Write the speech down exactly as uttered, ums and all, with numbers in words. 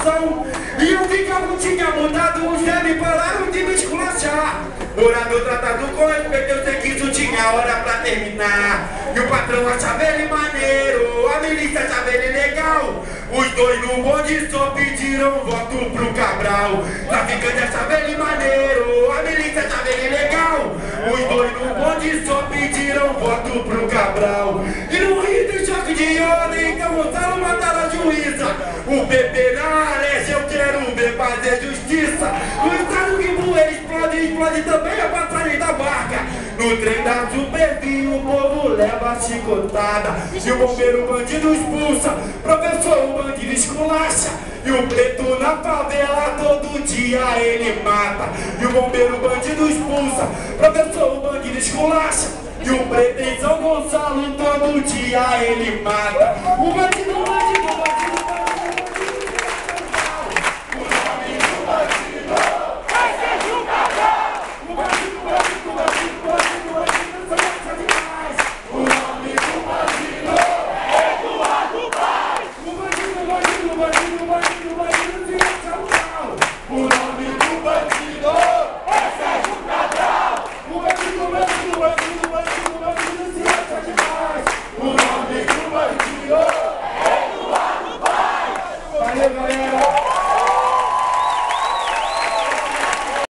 situação. E eu vi que algo tinha mudado, os velhos pararam de me esculachar. Morador tratado com respeito, eu sei que isso tinha hora pra terminar. E o patrão achava ele maneiro, a milícia achava ele legal. Os dois no bonde só pediram voto pro Cabral. Traficante achava ele maneiro, a milícia achava ele legal. Os dois no bonde só pediram voto pro Cabral. E no Rio tem choque de ordem, então Gonçalo mataram a juíza. O P P na área, eu quero ver fazer justiça. No estado que voa, explode, explode também a passagem da barca. No trem da Supervia, o povo leva a chicotada. E o bombeiro bandido expulsa, professor o bandido esculacha. E o preto na favela todo dia ele mata. E o bombeiro bandido expulsa, professor o bandido esculacha. E o preto em São Gonçalo todo dia ele mata. O bandido, o bandido, o bandido, o bandido. Vai!